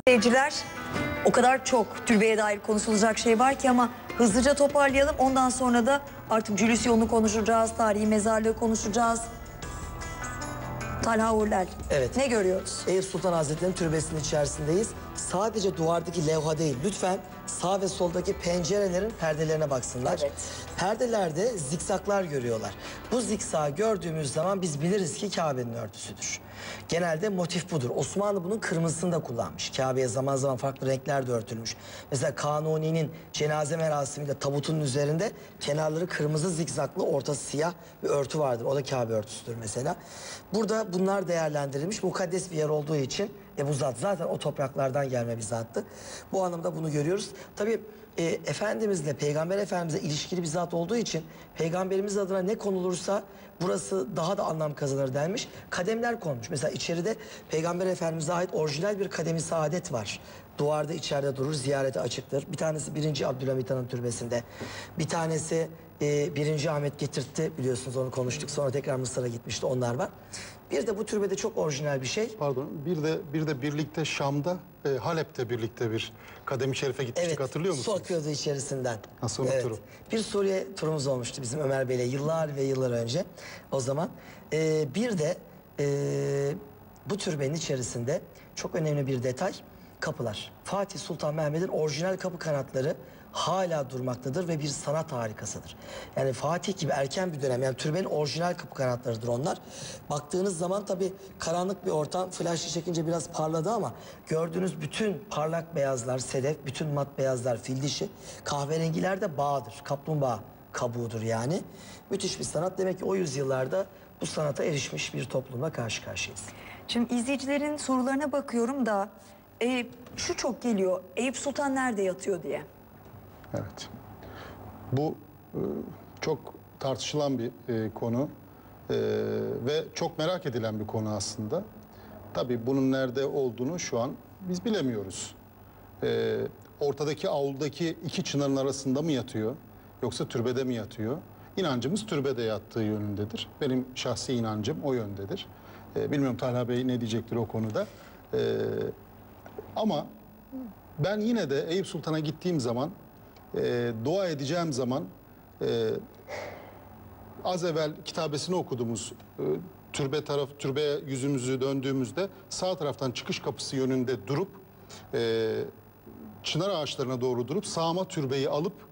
Seyirciler, o kadar çok türbeye dair konuşulacak şey var ki ama hızlıca toparlayalım. Ondan sonra da artık Cülüs yolunu konuşacağız, tarihi mezarlığı konuşacağız. Talha Urlel, evet. Ne görüyoruz? Eyüp Sultan Hazretleri'nin türbesinin içerisindeyiz. Sadece duvardaki levha değil, lütfen sağ ve soldaki pencerelerin perdelerine baksınlar. Evet. Perdelerde zikzaklar görüyorlar. Bu zikzağı gördüğümüz zaman biz biliriz ki Kabe'nin örtüsüdür. Genelde motif budur. Osmanlı bunun kırmızısını da kullanmış. Kabe'ye zaman zaman farklı renkler de örtülmüş. Mesela Kanuni'nin cenaze merasiminde tabutun üzerinde kenarları kırmızı zikzaklı, ortası siyah bir örtü vardır. O da Kabe örtüsüdür mesela. Burada bunlar değerlendirilmiş. Mukaddes bir yer olduğu için bu zat zaten o topraklardan gelme bir zattı. Bu anlamda bunu görüyoruz. Tabii Efendimizle, Peygamber Efendimizle ilişkili bir zat olduğu için Peygamberimiz adına ne konulursa burası daha da anlam kazanır denmiş. Kademler konmuş. Mesela içeride Peygamber Efendimiz'e ait orijinal bir kademi saadet var. Duvarda içeride durur, ziyarete açıktır. Bir tanesi 1. Abdülhamit Han'ın türbesinde. Bir tanesi 1. Ahmet getirtti, biliyorsunuz, onu konuştuk. Sonra tekrar Mısır'a gitmişti, onlar var. Bir de bu türbede çok orijinal bir şey. Pardon, bir de birlikte Şam'da, Halep'te birlikte bir kadem-i şerife gitmiştik, Evet, hatırlıyor musunuz? su akıyordu içerisinden. Nasıl unuturum? Evet. Bir Suriye turumuz olmuştu bizim Ömer Bey'le yıllar ve yıllar önce o zaman. Bir de bu türbenin içerisinde çok önemli bir detay, kapılar. Fatih Sultan Mehmet'in orijinal kapı kanatları hala durmaktadır ve bir sanat harikasıdır. Yani Fatih gibi erken bir dönem, yani türbenin orijinal kapı kanatlarıdır onlar. Baktığınız zaman tabii karanlık bir ortam, flaşlı çekince biraz parladı ama gördüğünüz bütün parlak beyazlar sedef, bütün mat beyazlar fil dişi, kahverengiler de bağdır, kaplumbağa kabuğudur yani. Müthiş bir sanat. Demek ki o yüzyıllarda bu sanata erişmiş bir toplumla karşı karşıyayız. Şimdi izleyicilerin sorularına bakıyorum da şu çok geliyor, Eyüp Sultan nerede yatıyor diye. Evet. Bu çok tartışılan bir konu ve çok merak edilen bir konu aslında. Tabii bunun nerede olduğunu şu an biz bilemiyoruz. Ortadaki avluldaki iki çınarın arasında mı yatıyor yoksa türbede mi yatıyor? İnancımız türbede yattığı yönündedir. Benim şahsi inancım o yöndedir. Bilmiyorum Talha Bey ne diyecektir o konuda. Ama ben yine de Eyüp Sultan'a gittiğim zaman, dua edeceğim zaman az evvel kitabesini okuduğumuz türbeye yüzümüzü döndüğümüzde sağ taraftan çıkış kapısı yönünde durup çınar ağaçlarına doğru durup sağma türbeyi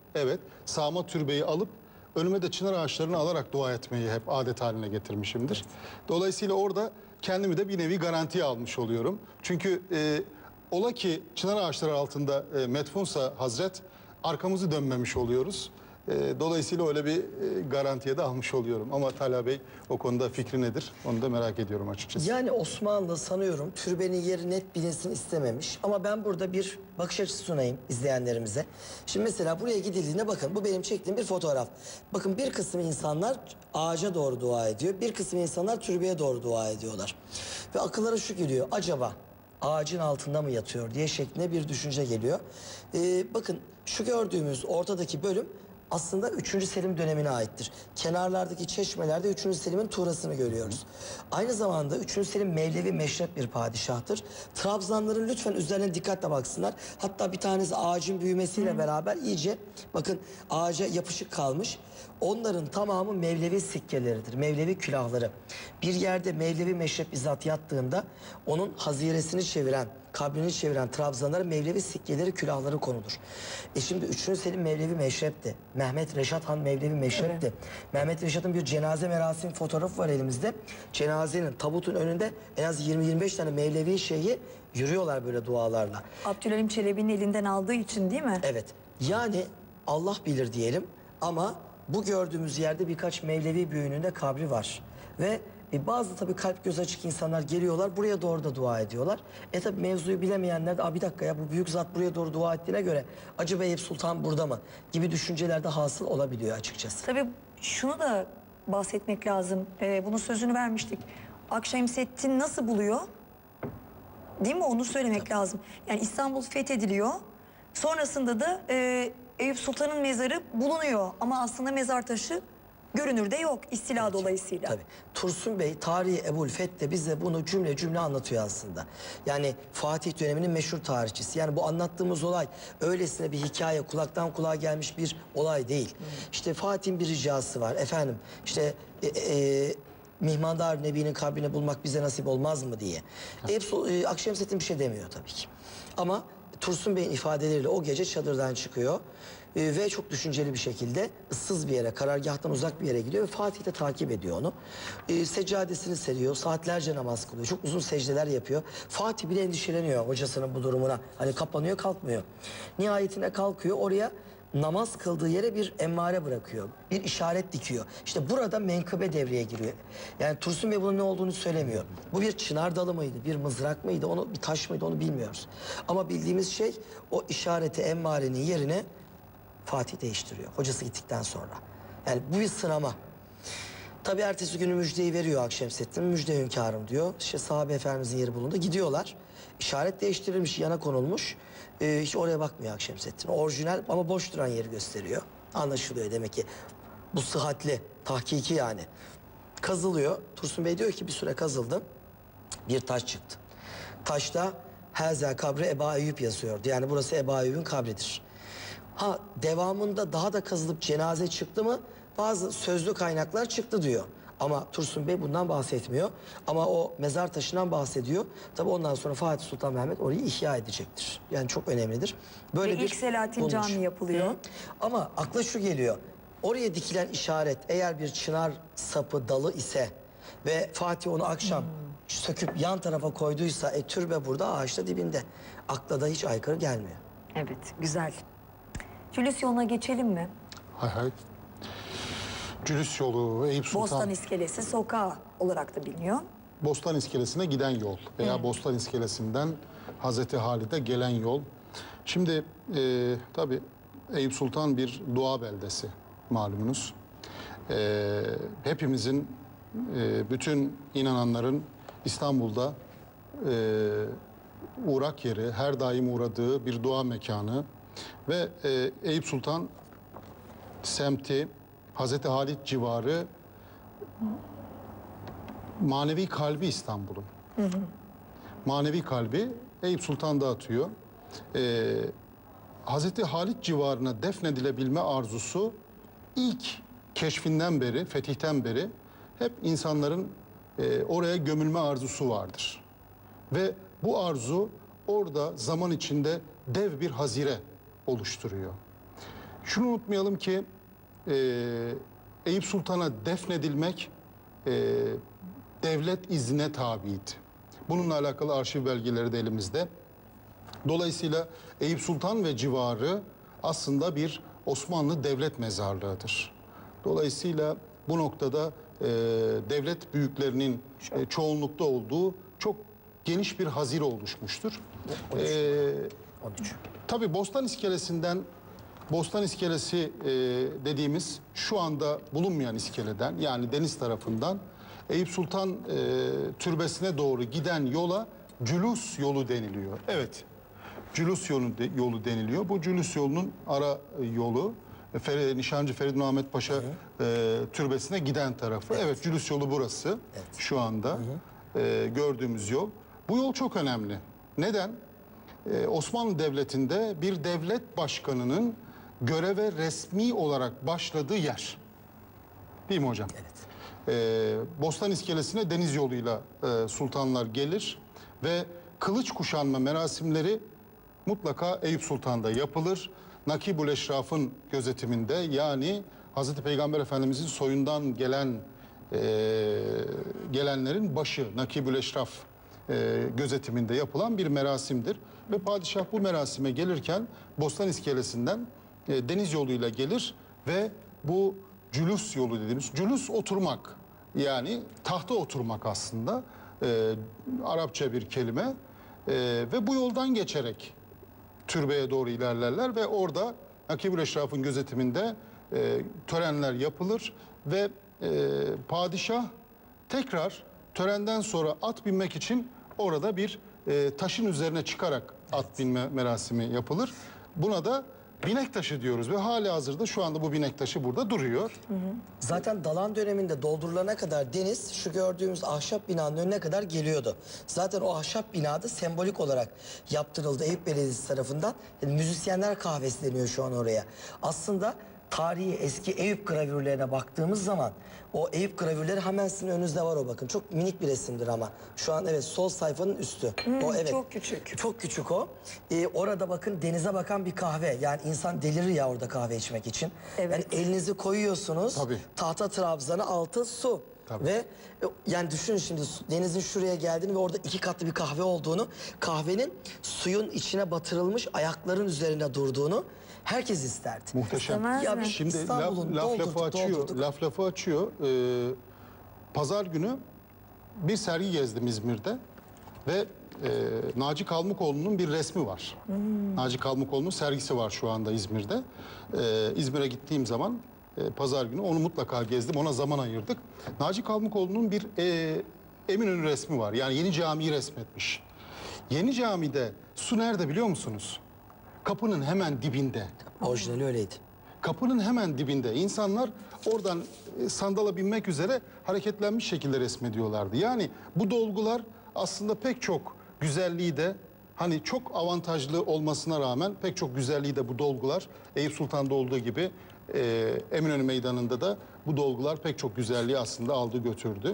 alıp önüme de çınar ağaçlarını alarak dua etmeyi hep adet haline getirmişimdir. Dolayısıyla orada kendimi de bir nevi garantiye almış oluyorum. Çünkü ola ki çınar ağaçları altında metfunsa Hazret, arkamızı dönmemiş oluyoruz. Dolayısıyla öyle bir garantiye de almış oluyorum. Ama Talha Bey o konuda fikri nedir? Onu da merak ediyorum açıkçası. Yani Osmanlı sanıyorum türbenin yeri net bilinsin istememiş. Ama ben burada bir bakış açısı sunayım izleyenlerimize. Şimdi mesela buraya gidildiğinde bakın, bu benim çektiğim bir fotoğraf. Bakın, bir kısım insanlar ağaca doğru dua ediyor. Bir kısım insanlar türbeye doğru dua ediyorlar. Ve akıllara şu geliyor: acaba ağacın altında mı yatıyor diye şeklinde bir düşünce geliyor. Bakın, şu gördüğümüz ortadaki bölüm aslında 3. Selim dönemine aittir. Kenarlardaki çeşmelerde 3. Selim'in tuğrasını görüyoruz. Aynı zamanda 3. Selim Mevlevi meşrep bir padişahtır. Trabzanların lütfen üzerine dikkatle baksınlar. Hatta bir tanesi ağacın büyümesiyle beraber iyice bakın ağaca yapışık kalmış. Onların tamamı Mevlevi sikkeleridir, Mevlevi külahları. Bir yerde Mevlevi meşrep bizzat yattığında onun haziresini çeviren, kabrini çeviren Trabzanlara Mevlevi sikkeleri, külahları konulur. Şimdi 3. Selim Mevlevi meşrepti. Mehmet Reşat Han Mevlevi meşrepti. Evet. Mehmet Reşat'ın bir cenaze merasimi fotoğrafı var elimizde. Cenazenin, tabutun önünde en az 20-25 tane Mevlevi şeyhi yürüyorlar böyle dualarla. Abdülhalim Çelebi'nin elinden aldığı için değil mi? Evet. Yani Allah bilir diyelim ama bu gördüğümüz yerde birkaç Mevlevi büyüğünün de kabri var. Ve bazı tabii kalp göz açık insanlar geliyorlar, buraya doğru da dua ediyorlar. Tabii mevzuyu bilemeyenler de bir dakika ya, bu büyük zat buraya doğru dua ettiğine göre acaba Eyüp Sultan burada mı gibi düşünceler de hasıl olabiliyor açıkçası. Tabii şunu da bahsetmek lazım. Bunun sözünü vermiştik. Akşemseddin nasıl buluyor? Değil mi? Onu söylemek lazım. Yani İstanbul fethediliyor. Sonrasında da Eyüp Sultan'ın mezarı bulunuyor. Ama aslında mezar taşı Görünürde yok istila dolayısıyla. Tabii. Tursun Bey tarihi Ebu'l-Feth bize bunu cümle cümle anlatıyor aslında. Yani Fatih döneminin meşhur tarihçisi. Yani bu anlattığımız olay öylesine bir hikaye, kulaktan kulağa gelmiş bir olay değil. İşte Fatih'in bir ricası var. Efendim işte Mihmandar Nebi'nin kabrini bulmak bize nasip olmaz mı diye. Akşemseddin bir şey demiyor tabii ki. Ama Tursun Bey'in ifadeleriyle o gece çadırdan çıkıyor. Ve çok düşünceli bir şekilde ıssız bir yere, karargahtan uzak bir yere gidiyor ve Fatih de takip ediyor onu. Seccadesini seriyor, saatlerce namaz kılıyor, çok uzun secdeler yapıyor. Fatih bile endişeleniyor hocasının bu durumuna. Hani kapanıyor, kalkmıyor. Nihayetinde kalkıyor, oraya namaz kıldığı yere bir emmare bırakıyor. Bir işaret dikiyor. İşte burada menkıbe devreye giriyor. Yani Tursun Bey bunun ne olduğunu söylemiyor. Bu bir çınar dalı mıydı, bir mızrak mıydı, onu bir taş mıydı onu bilmiyoruz. Ama bildiğimiz şey o işareti emmarenin yerine Fatih değiştiriyor. Hocası gittikten sonra. Yani bu bir sınama. Tabii ertesi günü müjdeyi veriyor Akşemseddin. Müjde hünkârım diyor. İşte sahabe efendimizin yeri bulundu. Gidiyorlar. İşaret değiştirilmiş, yana konulmuş. Hiç oraya bakmıyor Akşemseddin. Orijinal ama boş duran yeri gösteriyor. Anlaşılıyor demek ki. Bu sıhhatli, tahkiki yani. Kazılıyor. Tursun Bey diyor ki bir süre kazıldı. Bir taş çıktı. Taşta Haza kabri Eba Eyyub yazıyordu. Yani burası Eba Eyyub'un kabridir. Ha devamında daha da kazılıp cenaze çıktı mı? Bazı sözlü kaynaklar çıktı diyor. Ama Tursun Bey bundan bahsetmiyor. Ama o mezar taşından bahsediyor. Tabii ondan sonra Fatih Sultan Mehmet orayı ihya edecektir. Yani çok önemlidir. Böyle Ve ilk Selahattin Camii yapılıyor. Hı. Ama akla şu geliyor. Oraya dikilen işaret eğer bir çınar sapı dalı ise ve Fatih onu akşam söküp yan tarafa koyduysa türbe burada ağaçta dibinde. Akla da hiç aykırı gelmiyor. Evet, güzel. Julius yoluna geçelim mi? Hay hay. Cülüs yolu, Eyüp Sultan... Bostan İskelesi sokağı olarak da biliniyor. Bostan İskelesi'ne giden yol veya Bostan İskelesi'nden Hazreti Halid'e gelen yol. Şimdi tabii Eyüp Sultan bir dua beldesi malumunuz. Hepimizin, bütün inananların İstanbul'da uğrak yeri, her daim uğradığı bir dua mekanı. Ve Eyüp Sultan semti, Hazreti Halit civarı manevi kalbi İstanbul'un. Manevi kalbi Eyüp Sultan dağıtıyor. Hazreti Halit civarına defnedilebilme arzusu ilk keşfinden beri, fetihten beri hep insanların oraya gömülme arzusu vardır. Ve bu arzu orada zaman içinde dev bir hazire oluşturuyor. Şunu unutmayalım ki Eyüp Sultan'a defnedilmek devlet iznine tabiydi. Bununla alakalı arşiv belgeleri de elimizde. Dolayısıyla Eyüp Sultan ve civarı aslında bir Osmanlı devlet mezarlığıdır. Dolayısıyla bu noktada devlet büyüklerinin çoğunlukta olduğu çok geniş bir hazire oluşmuştur. 13. Tabii Bostan İskelesi'nden, Bostan İskelesi dediğimiz şu anda bulunmayan iskeleden, yani deniz tarafından Eyüp Sultan türbesine doğru giden yola Cülus yolu deniliyor. Evet, Cülus yolu deniliyor. Bu Cülus yolunun ara yolu Nişancı Feridun Ahmet Paşa türbesine giden tarafı. Evet, Cülus yolu burası. Evet. Şu anda gördüğümüz yol. Bu yol çok önemli. Neden? Osmanlı Devleti'nde bir devlet başkanının göreve resmi olarak başladığı yer. Değil mi hocam? Evet. Bostan İskelesi'ne deniz yoluyla sultanlar gelir ve kılıç kuşanma merasimleri mutlaka Eyüp Sultan'da yapılır. Nakibul Eşraf'ın gözetiminde, yani Hazreti Peygamber Efendimizin soyundan gelenlerin başı Nakibul Eşraf gözetiminde yapılan bir merasimdir. Ve padişah bu merasime gelirken Bostan İskelesi'nden deniz yoluyla gelir ve bu cülus yolu dediğimiz, cülus oturmak, yani tahta oturmak aslında Arapça bir kelime ve bu yoldan geçerek türbeye doğru ilerlerler ve orada Nakibul Eşraf'ın gözetiminde törenler yapılır ve padişah tekrar törenden sonra at binmek için orada bir taşın üzerine çıkarak at binme merasimi yapılır. Buna da binek taşı diyoruz ve hali hazırda şu anda bu binek taşı burada duruyor. Zaten Dalan döneminde doldurulana kadar deniz şu gördüğümüz ahşap binanın önüne kadar geliyordu. Zaten o ahşap binada sembolik olarak yaptırıldı Eyüp Belediyesi tarafından. Yani müzisyenler kahvesi deniyor şu an oraya. Aslında tarihi eski Eyüp gravürlerine baktığımız zaman o Eyüp gravürleri hemen sizin önünüzde var, o bakın. Çok minik bir resimdir ama. Şu an evet sol sayfanın üstü. O evet. Çok küçük. Çok küçük o. Orada bakın denize bakan bir kahve. Yani insan delirir ya orada kahve içmek için. Evet. Yani elinizi koyuyorsunuz. Tabii. Tahta trabzanı, altı su. Tabii. Ve yani düşünün şimdi denizin şuraya geldiğini ve orada 2 katlı bir kahve olduğunu, kahvenin suyun içine batırılmış ayakların üzerinde durduğunu herkes isterdi. Muhteşem. İstemez Ya mi? bir Şimdi İstanbul'un laf lafı açıyor. Pazar günü bir sergi gezdim İzmir'de ve Naci Kalmıkoğlu'nun bir resmi var. Naci Kalmıkoğlu'nun sergisi var şu anda İzmir'de. İzmir'e gittiğim zaman pazar günü onu mutlaka gezdim, ona zaman ayırdık. Naci Kalmıkoğlu'nun bir Eminönü resmi var. Yani Yeni Cami'yi resmetmiş. Yeni Cami'de su nerede biliyor musunuz? Kapının hemen dibinde. Orijinali öyleydi. Kapının hemen dibinde. İnsanlar oradan sandala binmek üzere hareketlenmiş şekilde resmediyorlardı. Yani bu dolgular aslında pek çok güzelliği de, hani çok avantajlı olmasına rağmen pek çok güzelliği de bu dolgular Eyüp Sultan'da olduğu gibi Eminönü Meydanı'nda da bu dolgular pek çok güzelliği aslında aldı götürdü.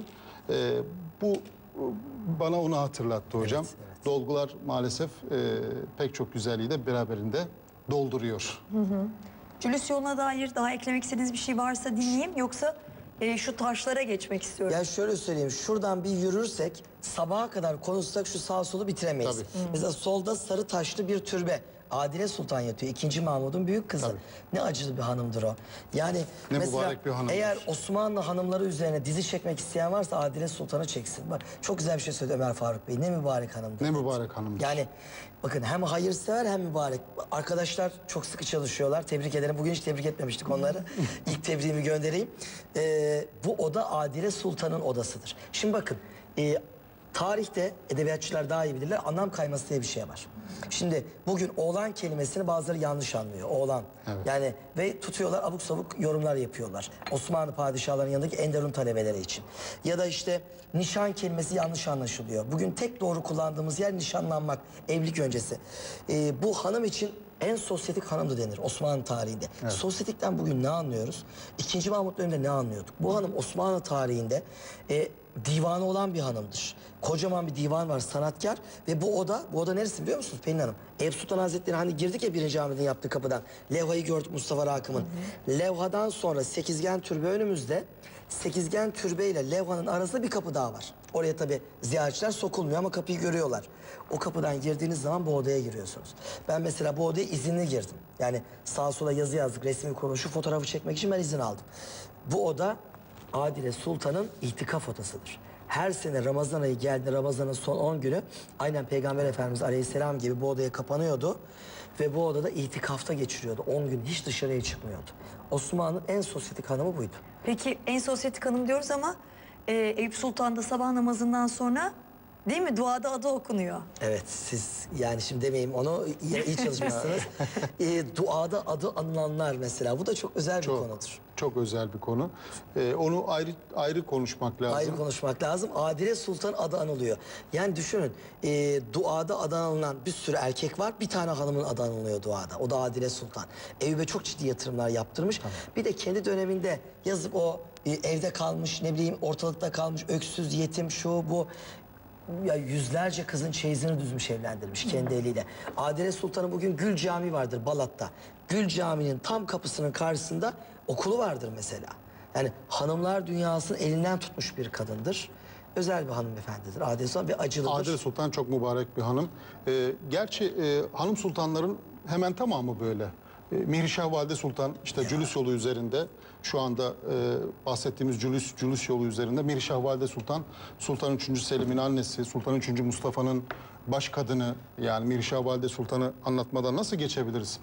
Bu bana onu hatırlattı hocam. Evet, evet. Dolgular maalesef pek çok güzelliği de beraberinde dolduruyor. Julius yoluna dair daha eklemek istediğiniz bir şey varsa dinleyeyim. Yoksa şu taşlara geçmek istiyorum. Ya şöyle söyleyeyim, şuradan bir yürürsek sabaha kadar konuşsak şu sağ solu bitiremeyiz. Tabii. Mesela solda sarı taşlı bir türbe. Adile Sultan yatıyor. 2. Mahmud'un büyük kızı. Tabii. Ne acılı bir hanımdır o. Yani Ne mesela mübarek bir hanımdır. eğer Osmanlı hanımları üzerine dizi çekmek isteyen varsa Adile Sultan'ı çeksin. Bak çok güzel bir şey söyledi Ömer Faruk Bey. Ne mübarek hanımdır. Ne mübarek hanımdır. Yani bakın hem hayırsever hem mübarek. Arkadaşlar çok sıkı çalışıyorlar. Tebrik ederim. Bugün hiç tebrik etmemiştik onları. İlk tebriğimi göndereyim. Bu oda Adile Sultan'ın odasıdır. Şimdi bakın tarihte edebiyatçılar daha iyi bilirler. Anlam kayması diye bir şey var. Şimdi bugün oğlan kelimesini bazıları yanlış anlıyor. Oğlan. Evet. Yani ve tutuyorlar abuk sabuk yorumlar yapıyorlar. Osmanlı padişahlarının yanındaki Enderun talebeleri için. Ya da işte nişan kelimesi yanlış anlaşılıyor. Bugün tek doğru kullandığımız yer nişanlanmak, evlilik öncesi. Bu hanım için en sosyetik hanımdı denir Osmanlı tarihinde. Evet. Sosyetikten bugün ne anlıyoruz? 2. Mahmut döneminde ne anlıyorduk? Bu hanım Osmanlı tarihinde divanı olan bir hanımdır. Kocaman bir divan var, sanatkar ve bu oda neresi biliyor musunuz Pelin Hanım? Eyüp Sultan Hazretleri hani girdik ya 1. Ahmet'in yaptığı kapıdan. Levhayı gördük Mustafa Rakım'ın. Levhadan sonra sekizgen türbe önümüzde. Sekizgen türbe ile levhanın arasında bir kapı daha var. Oraya tabi ziyaretçiler sokulmuyor ama kapıyı görüyorlar. O kapıdan girdiğiniz zaman bu odaya giriyorsunuz. Ben mesela bu odaya izinli girdim. Yani sağa sola yazı yazdık, resmi konuşup fotoğrafı çekmek için ben izin aldım. Bu oda Adile Sultan'ın itikaf odasıdır. Her sene Ramazan ayı geldi, Ramazan'ın son 10 günü aynen Peygamber Efendimiz Aleyhisselam gibi bu odaya kapanıyordu. Ve bu odada itikafta geçiriyordu. 10 gün hiç dışarıya çıkmıyordu. Osmanlı'nın en sosyetik hanımı buydu. Peki en sosyetik hanım diyoruz ama Eyüp Sultan'da sabah namazından sonra değil mi duada adı okunuyor. Evet siz yani şimdi demeyeyim onu iyi çalışmışsınız. Duada adı anılanlar mesela bu da çok özel bir konudur. Çok özel bir konu. Onu ayrı konuşmak lazım. Ayrı konuşmak lazım. Adile Sultan adı anılıyor. Yani düşünün duada adı anılan bir sürü erkek var. Bir tane hanımın adı anılıyor duada. O da Adile Sultan. Eyüp'e çok ciddi yatırımlar yaptırmış. Tamam. Bir de kendi döneminde yazıp o evde kalmış ne bileyim ortalıkta kalmış öksüz yetim şu bu. Ya yüzlerce kızın çeyizini düzmüş evlendirmiş kendi eliyle. Adile Sultan'ın bugün Gül Camii vardır Balat'ta. Gül Camii'nin tam kapısının karşısında okulu vardır mesela. Yani hanımlar dünyasının elinden tutmuş bir kadındır. Özel bir hanımefendidir Adile Sultan ve acılıdır. Adile Sultan çok mübarek bir hanım. Gerçi hanım sultanların hemen tamamı böyle. Mihrişah Valide Sultan işte Cülüs yolu üzerinde şu anda bahsettiğimiz Cülüs yolu üzerinde Mihrişah Valide Sultan Sultan 3. Selim'in annesi, Sultan 3. Mustafa'nın baş kadını yani Mihrişah Valide Sultan'ı anlatmadan nasıl geçebiliriz?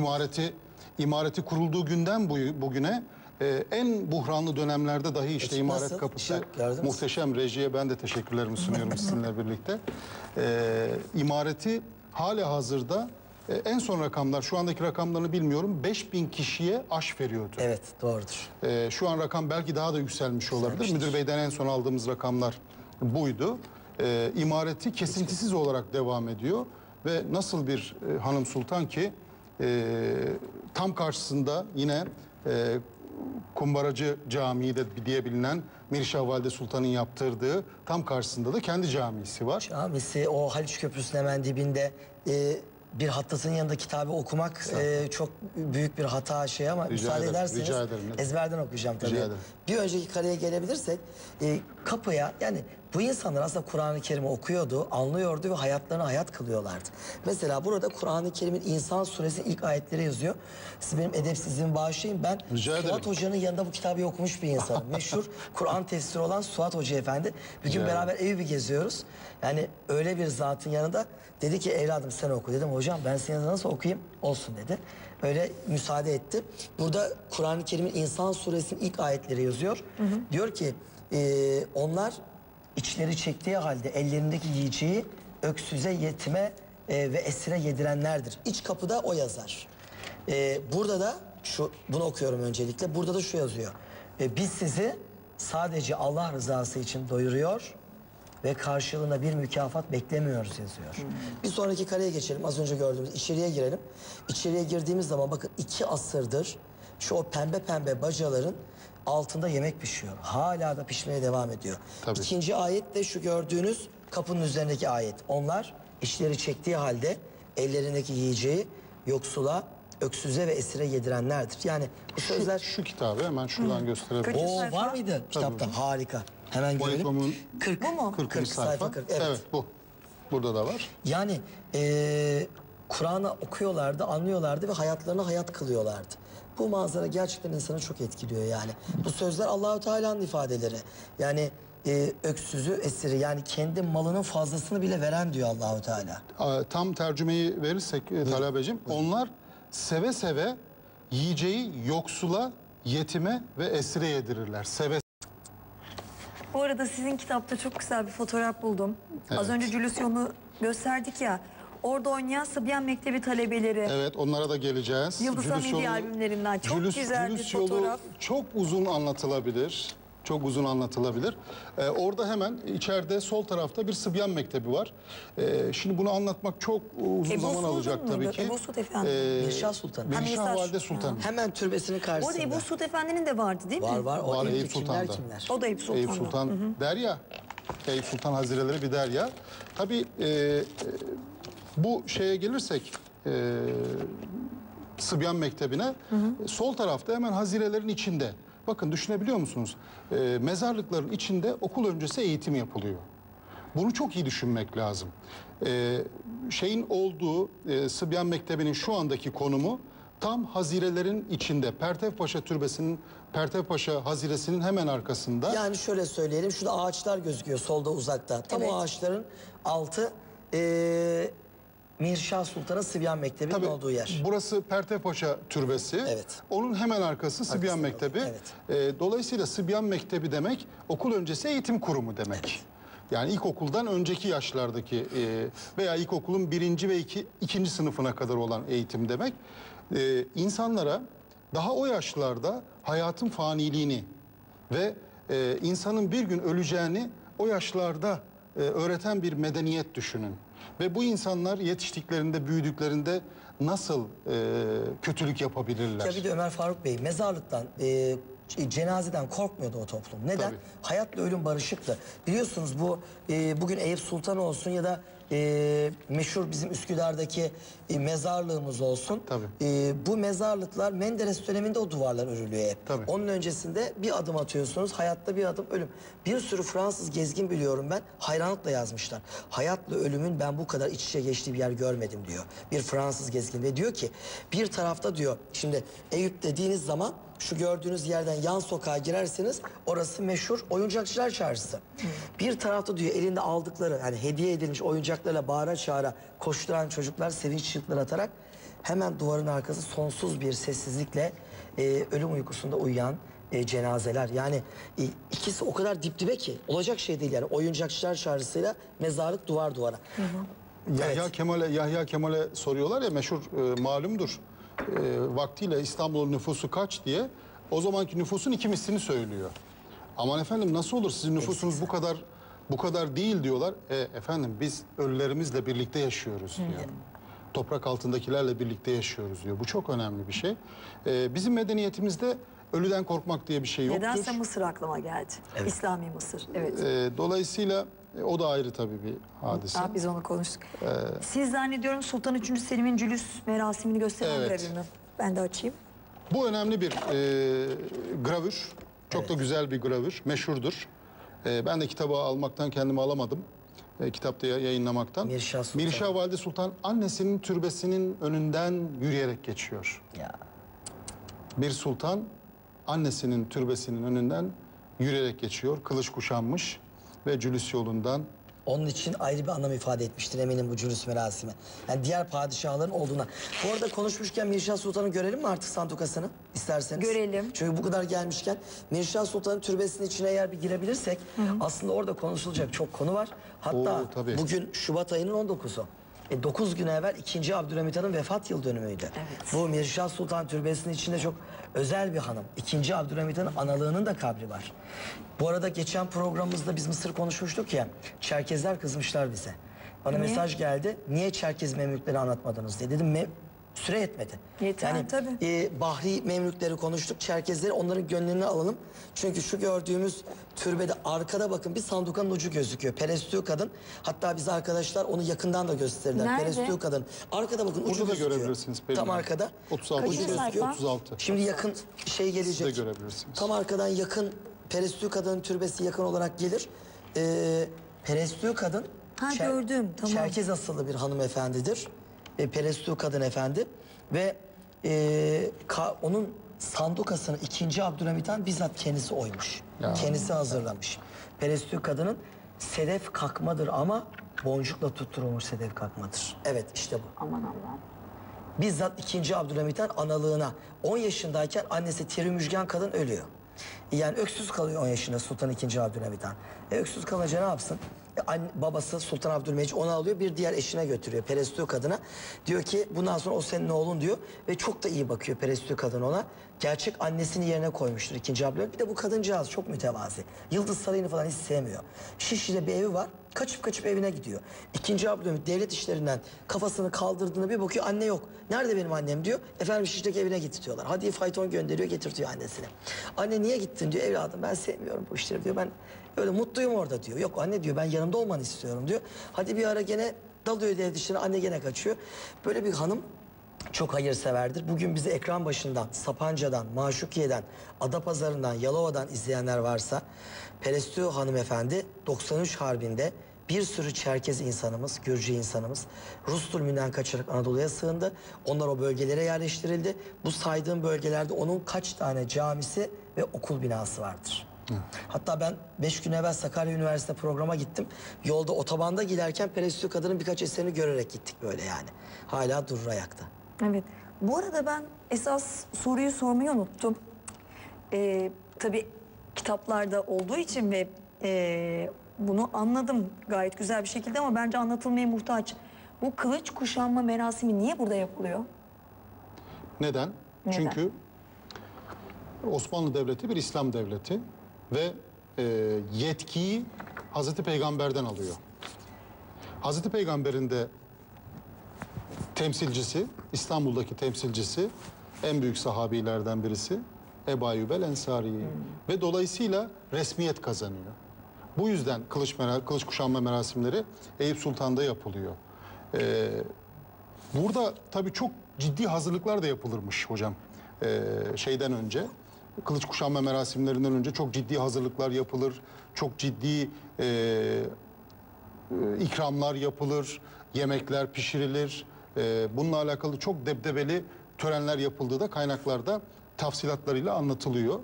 İmareti kurulduğu günden bugüne en buhranlı dönemlerde dahi işte imaret kapısı muhteşem rejiye ben de teşekkürlerimi sunuyorum sizinle birlikte. İmareti hali hazırda En son rakamlar, şu andaki rakamlarını bilmiyorum, 5000 kişiye aş veriyordu. Evet, doğrudur. Şu an rakam belki daha da yükselmiş olabilir. Yükselmiştir. Müdür Bey'den en son aldığımız rakamlar buydu. İmareti kesintisiz olarak devam ediyor. Ve nasıl bir hanım sultan ki tam karşısında yine Kumbaracı Camii de diye bilinen Mirşah Valide Sultan'ın yaptırdığı tam karşısında da kendi camisi var. Camisi o Haliç Köprüsü'nün hemen dibinde bir hattasının yanında kitabı okumak çok büyük bir hata ama müsaade ederseniz rica ederim. ezberden okuyacağım tabii. Rica ederim. Bir önceki kareye gelebilirsek kapıya, yani bu insanlar aslında Kur'an-ı Kerim'i okuyordu, anlıyordu ve hayatlarını hayat kılıyorlardı. Mesela burada Kur'an-ı Kerim'in İnsan Suresi'nin ilk ayetleri yazıyor. Siz benim edepsizliğimi bağışlayın. Ben Rica ederim. Suat Hoca'nın yanında bu kitabı okumuş bir insanım. Meşhur Kur'an tefsiri olan Suat Hoca Efendi. Bir gün beraber evi geziyoruz. Yani öyle bir zatın yanında dedi ki evladım sen oku. Dedim hocam ben senin yanında nasıl okuyayım? Olsun dedi. Öyle müsaade etti. Burada Kur'an-ı Kerim'in İnsan Suresi'nin ilk ayetleri yazıyor. Diyor ki onlar içleri çektiği halde ellerindeki yiyeceği öksüze, yetime ve esire yedirenlerdir. İç kapıda o yazar. Burada da bunu okuyorum öncelikle. Burada da şu yazıyor. Biz sizi sadece Allah rızası için doyuruyor ve karşılığında bir mükafat beklemiyoruz yazıyor. Bir sonraki kareye geçelim. Az önce gördüğümüz içeriye girelim. İçeriye girdiğimiz zaman bakın 2 asırdır şu o pembe pembe bacaların altında yemek pişiyor. Hala da pişmeye devam ediyor. Tabii. İkinci ayet de şu gördüğünüz kapının üzerindeki ayet. Onlar içleri çektiği halde ellerindeki yiyeceği yoksula, öksüze ve esire yedirenlerdir. Yani bu sözler... Şu kitabı hemen şuradan gösterebilirim. Oo, var mıydı kitapta? Harika. Hemen görelim. Boykomun 40. Bu mu? 40. sayfa. 40. Evet bu. Burada da var. Yani Kur'an'ı okuyorlardı, anlıyorlardı ve hayatlarını hayat kılıyorlardı. Bu manzara gerçekten insanı çok etkiliyor yani. Bu sözler Allahu Teala'nın ifadeleri. Yani öksüzü, esiri, yani kendi malının fazlasını bile veren diyor Allahu Teala. Tam tercümeyi verirsek Talha Beyciğim, onlar seve seve yiyeceği yoksula, yetime ve esire yedirirler. Seve. Bu arada sizin kitapta çok güzel bir fotoğraf buldum. Az önce Julius Young'u gösterdik ya. Orada oynayan Sıbyan Mektebi talebeleri. Evet, onlara da geleceğiz. Yıldız Hamidi albümlerinden çok güzel bir yolu fotoğraf. çok uzun anlatılabilir. Çok uzun anlatılabilir. Orada hemen içeride sol tarafta bir Sıbyan Mektebi var. Şimdi bunu anlatmak çok uzun zaman alacak tabii ki. Ebu Suud Efendi. Mirşah Sultan. Mirşah Valide Sultan. Hemen türbesinin Bu arada karşısında. Ebu Suud Efendi'nin de vardı değil mi? Var var. O Var, Eyüp Eyüp kimler Sultan'da. kimler? O da Eyüp Sultan'da. Eyüp Sultan derya. Eyüp Sultan Hazireleri bir derya. Tabii bu şeye gelirsek Sıbyan Mektebi'ne sol tarafta hemen hazirelerin içinde. Bakın düşünebiliyor musunuz? Mezarlıkların içinde okul öncesi eğitim yapılıyor. Bunu çok iyi düşünmek lazım. Şeyin olduğu Sıbyan Mektebi'nin şu andaki konumu tam hazirelerin içinde. Pertevpaşa Türbesi'nin, Pertevpaşa Haziresi'nin hemen arkasında. Yani şöyle söyleyelim. Şurada ağaçlar gözüküyor solda uzakta. Tam Evet. o ağaçların altı Mirşah Sultan'ın Sıbyan Mektebi'nin Tabii, olduğu yer. burası Pertevpaşa Türbesi. Evet. Onun hemen arkası Sıbyan Arkasında, Mektebi. Dolayısıyla Sıbyan Mektebi demek okul öncesi eğitim kurumu demek. Yani ilkokuldan önceki yaşlardaki veya ilkokulun 1. ve 2. sınıfına kadar olan eğitim demek. İnsanlara daha o yaşlarda hayatın faniliğini ve insanın bir gün öleceğini o yaşlarda öğreten bir medeniyet düşünün. Ve bu insanlar yetiştiklerinde, büyüdüklerinde nasıl kötülük yapabilirler? Ya bir de Ömer Faruk Bey mezarlıktan, cenazeden korkmuyordu o toplum. Neden? Tabii. Hayatla ölüm barışıktı. Biliyorsunuz bu bugün Eyüp Sultan olsun ya da meşhur bizim Üsküdar'daki mezarlığımız olsun. Tabii. Bu mezarlıklar Menderes döneminde o duvarlar örülüyor hep. Tabii. Onun öncesinde bir adım atıyorsunuz, hayatta bir adım ölüm. Bir sürü Fransız gezgin biliyorum ben, hayranlıkla yazmışlar. Hayatla ölümün ben bu kadar iç içe geçtiği bir yer görmedim diyor. Bir Fransız gezgin ve diyor ki bir tarafta diyor, şimdi Eyüp dediğiniz zaman şu gördüğünüz yerden yan sokağa girerseniz orası meşhur oyuncakçılar çarşısı. Bir tarafta diyor elinde aldıkları, yani hediye edilmiş oyuncaklarla bağıra çağıra koşturan çocuklar sevinç çığlıkları atarak hemen duvarın arkası sonsuz bir sessizlikle ölüm uykusunda uyuyan cenazeler. Yani ikisi o kadar dip dibe ki olacak şey değil yani oyuncakçılar çarşısıyla mezarlık duvar duvara. Yahya Kemal'e soruyorlar ya, meşhur malumdur. Vaktiyle İstanbul'un nüfusu kaç diye. O zamanki nüfusun 2 mislini söylüyor. Aman efendim, nasıl olur, sizin nüfusunuz bu kadar değil diyorlar. Efendim, biz ölülerimizle birlikte yaşıyoruz diyor. Toprak altındakilerle birlikte yaşıyoruz diyor. Bu çok önemli bir şey. Bizim medeniyetimizde ölüden korkmak diye bir şey yoktur. Nedense Mısır aklıma geldi. Evet. İslami Mısır. Evet. Dolayısıyla o da ayrı tabii bir hadise. Biz onu konuştuk. Siz zannediyorum Sultan 3. Selim'in cülüs merasimini gösteren Evet. gravür mü? Ben de açayım. Bu önemli bir gravür. Çok da güzel bir gravür. Meşhurdur. Ben de kitabı almaktan kendimi alamadım. Kitapta yayınlamaktan. Mirşah Valide Sultan annesinin türbesinin önünden yürüyerek geçiyor. Ya. Bir sultan annesinin türbesinin önünden yürüyerek geçiyor. Kılıç kuşanmış ve cülüs yolundan. Onun için ayrı bir anlam ifade etmiştir eminim bu cülüs merasimi. Yani diğer padişahların olduğuna. Bu arada konuşmuşken Mirşah Sultan'ı görelim mi artık sandukasını isterseniz? Görelim. Çünkü bu kadar gelmişken Mirşah Sultan'ın türbesinin içine eğer bir girebilirsek aslında orada konuşulacak çok konu var. Hatta tabii. bugün Şubat ayının 19'u. 9 gün evvel 2. Abdülhamit Han'ın vefat yıl dönümüydü. Evet. Bu Mirşah Sultan türbesinin içinde çok özel bir hanım. 2. Abdülhamit Han'ın analığının da kabri var. Bu arada geçen programımızda biz Mısır konuşmuştuk ya. Çerkezler kızmışlar bize. Bana mesaj geldi. Niye Çerkez Memlükleri anlatmadınız diye. Dedim süre yetmedi. Yeter, tabii. Bahri Memlükleri konuştuk. Çerkezleri, onların gönlünü alalım. Çünkü şu gördüğümüz türbede arkada bakın bir sandukanın ucu gözüküyor. Perestü kadın. Hatta biz arkadaşlar onu yakından da gösterdiler. Nerede? Perestü kadın. Arkada bakın ucu Burada da gözüküyor. görebilirsiniz. Tam arkada. 36. Ucu Kaçıncı gözüküyor. sayfa? 36. Şimdi yakın şey gelecek. Siz de görebilirsiniz. Tam arkadan yakın Perestü kadının türbesi yakın olarak gelir. Perestü kadın Gördüm, tamam. Çerkez asıllı bir hanımefendidir. Perestü kadın efendi ve onun sandukasını 2. Abdülhamit Han bizzat kendisi oymuş. Kendisi hazırlamış. Perestü kadının sedef kakmadır ama boncukla tutturulmuş sedef kakmadır. Evet, işte bu. Aman Allah'ım. Bizzat 2. Abdülhamit Han analığına 10 yaşındayken annesi Tiri Müjgan kadın ölüyor. Yani öksüz kalıyor 10 yaşında Sultan 2. Abdülhamit Han. Öksüz kalınca ne yapsın? Babası Sultan Abdülmecid onu alıyor, bir diğer eşine götürüyor, Perestü kadına. Diyor ki bundan sonra o senin oğlun diyor. Ve çok da iyi bakıyor Perestü kadın ona. Gerçek annesini yerine koymuştur 2. Abdülhamit. Bir de bu kadıncağız çok mütevazi. Yıldız Sarayı'nı falan hiç sevmiyor. Şişli'de bir evi var. Kaçıp evine gidiyor. 2. Abdülhamit devlet işlerinden kafasını kaldırdığında bir bakıyor, anne yok. Nerede benim annem diyor. Efendim Şişli'deki evine gitti diyorlar. Hadi fayton gönderiyor, getirtiyor annesine. Anne niye gittin diyor. Evladım ben sevmiyorum bu işleri diyor. Ben öyle mutluyum orada diyor. Yok anne diyor, ben yanımda olmanı istiyorum diyor. Hadi bir ara gene dalıyor devlet işlerine, anne gene kaçıyor. Böyle bir hanım çok hayırseverdir. Bugün bizi ekran başından, Sapanca'dan, Maşukiye'den, Adapazarı'ndan, Yalova'dan izleyenler varsa Perestü hanımefendi 93 Harbi'nde bir sürü Çerkez insanımız, Gürcü insanımız Rus zulmünden kaçarak Anadolu'ya sığındı. Onlar o bölgelere yerleştirildi. Bu saydığım bölgelerde onun kaç tane camisi ve okul binası vardır. Hatta ben 5 gün evvel Sakarya Üniversitesi'nde programa gittim. Yolda otobanda giderken Perestü kadının birkaç eserini görerek gittik böyle yani. Hala durur ayakta. Evet. Bu arada ben esas soruyu sormayı unuttum. Tabii kitaplarda olduğu için ve bunu anladım gayet güzel bir şekilde ama bence anlatılmaya muhtaç. Bu kılıç kuşanma merasimi niye burada yapılıyor? Neden? Çünkü Osmanlı Devleti bir İslam devleti ve yetkiyi Hazreti Peygamber'den alıyor. Hazreti Peygamber'in de temsilcisi, İstanbul'daki temsilcisi, en büyük sahabilerden birisi Ebu Eyyub el-Ensari ve dolayısıyla resmiyet kazanıyor. Bu yüzden kılıç kuşanma merasimleri Eyüp Sultan'da yapılıyor. Burada tabii çok ciddi hazırlıklar da yapılırmış hocam. Şeyden önce, kılıç kuşanma merasimlerinden önce çok ciddi hazırlıklar yapılır. Çok ciddi ikramlar yapılır, yemekler pişirilir. Bununla alakalı çok debdebeli törenler yapıldığı da kaynaklarda tafsilatlarıyla anlatılıyor.